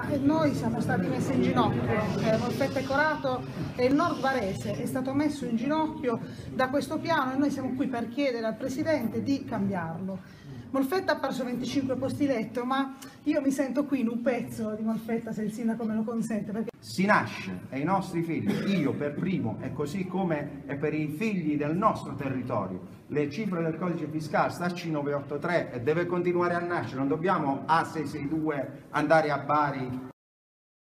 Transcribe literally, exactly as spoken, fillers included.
noi siamo stati messi in ginocchio, eh, Molfetta e Corato e il Nord Varese è stato messo in ginocchio da questo piano e noi siamo qui per chiedere al Presidente di cambiarlo. Molfetta ha perso venticinque posti letto, ma io mi sento qui in un pezzo di Molfetta, se il Sindaco me lo consente. Perché... Si nasce ai nostri figli, io per primo e così come è per i figli del nostro territorio. Le cifre del codice fiscale sta a C nove otto tre e deve continuare a nascere, non dobbiamo A sei sei due andare a Bari